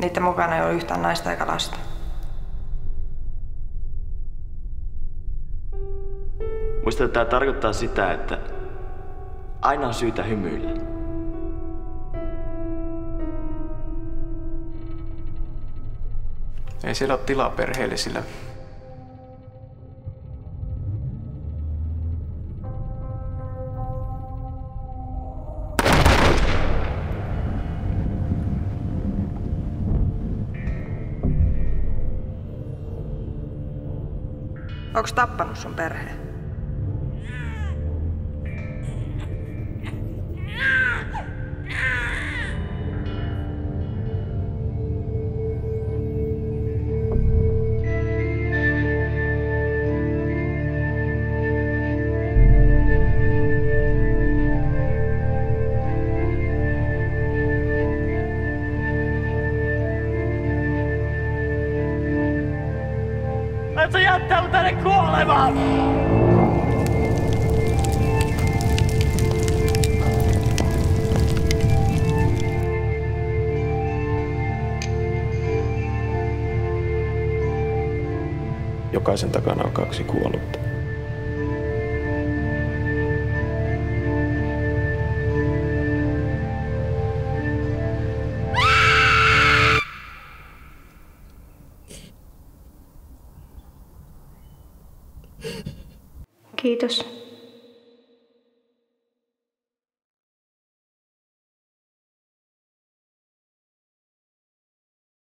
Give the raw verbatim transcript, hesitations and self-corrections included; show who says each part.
Speaker 1: Niiden mukana ei ole yhtään naista eikä lasta.
Speaker 2: Muista, että tämä tarkoittaa sitä, että aina on syytä hymyillä.
Speaker 3: Ei siellä ole tilaa perheelle, sillä
Speaker 1: Onks tappanut sun perheen?
Speaker 2: Et sä jättää mut tänne kuolemaan!
Speaker 3: jokaisen takana on kaksi kuollutta.
Speaker 4: Kiitos.